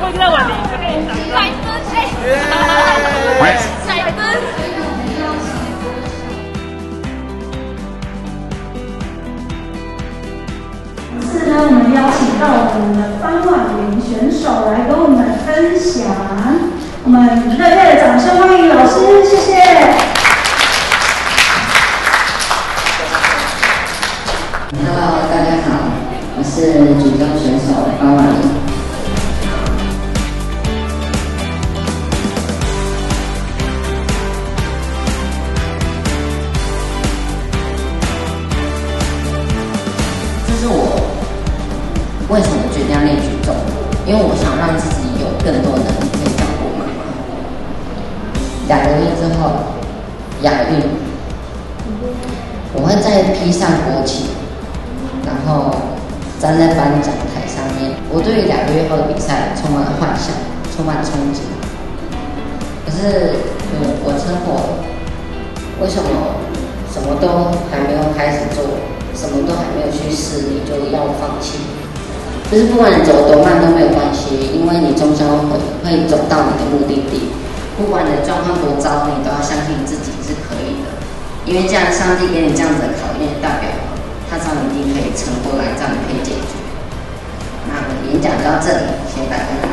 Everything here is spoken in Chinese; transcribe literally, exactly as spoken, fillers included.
我跟他玩零，我跟你讲。 甩灯，哎，甩灯。 是呢，我们邀请到我们的方婉玲选手来跟我们分享，我们热烈的掌声欢迎老师，谢谢。 Hello， 大家好，我是举重选手方婉玲。这是我为什么决定要练举重，因为我想让自己有更多的能力可以照顾妈妈。两个月之后，亚运，我会再披上国旗。然后站在颁奖台上面，我对于两个月后的比赛充满了幻想，充满了憧憬。可是，嗯，我车祸了，为什么什么都还没有开始做，什么都还没有去试，你就要放弃？就是不管你走多慢都没有关系，因为你终将会会走到你的目的地。不管你的状况多糟，你都要相信自己是可以的，因为这样上帝给你这样子的考验，代表他知道你一定可以撑过来，这样你可以解决。那我演讲就到这里，谢谢大家。